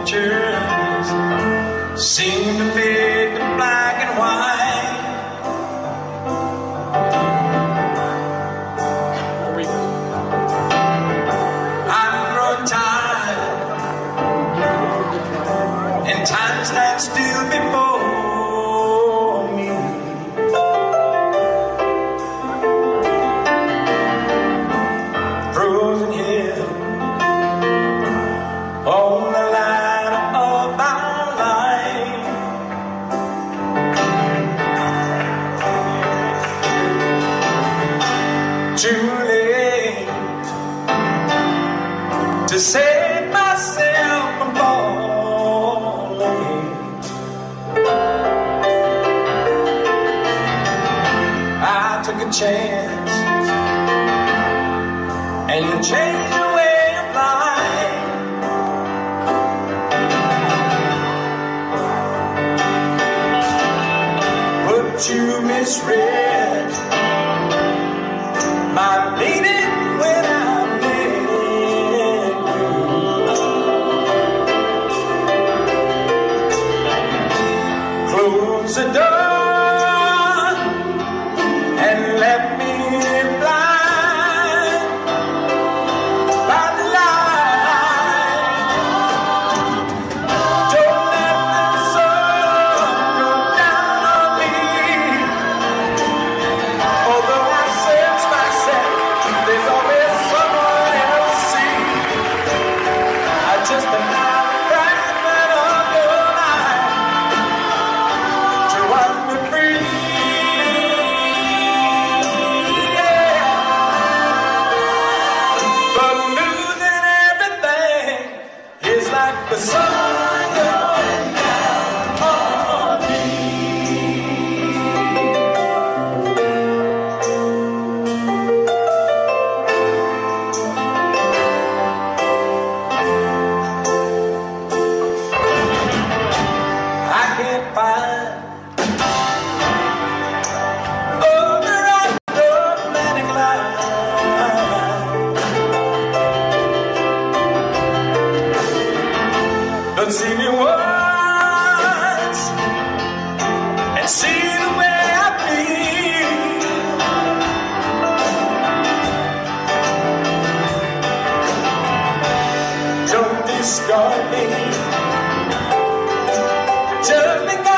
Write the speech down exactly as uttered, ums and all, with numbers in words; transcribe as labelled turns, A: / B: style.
A: pictures seem to fit the black and white. I'm growing tired, and time stands still before me. Frozen here on the line of our life. Too late to save myself from falling. I took a chance and changed the way of life. But you misread my meaning when I met you. Close the door and left me blind by the light. Don't let the sun go down on me. Although I search myself, there's always someone else to see. I just another fragment of your life to wander free. Yeah. But losing everything is like the sun going down on me. I can't find oh, the right romantic line. Don't see me once and see the way I feel. Don't discard me just because